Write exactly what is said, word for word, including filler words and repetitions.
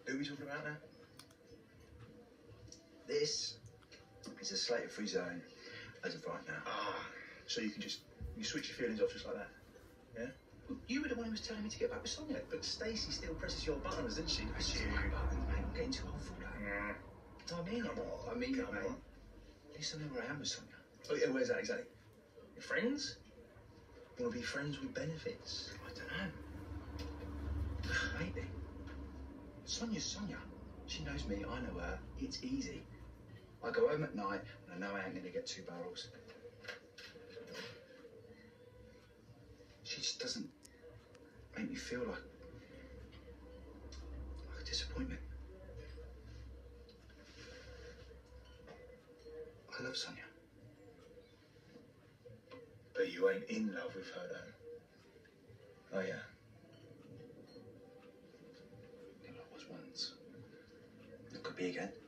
Who are we talking about now? This is a slated-free zone as of right now. Ah, so you can just you switch your feelings off just like that, yeah? Well, you were the one who was telling me to get back with Sonia. But Stacey still presses your buttons, doesn't she? That's you. my button, mate. I'm getting too old for that. Mm. No, I mean it. Come on, I mean it, come mate. on. At least I know where I am with Sonia. Oh, yeah, where's that exactly? Your friends? Want to be friends with benefits? I don't know. Maybe. Sonia's Sonia. She knows me, I know her. It's easy. I go home at night and I know I ain't gonna get two barrels. She just doesn't make me feel like, like a disappointment. I love Sonia. But you ain't in love with her, though. Oh, yeah. I think I was once. It could be again.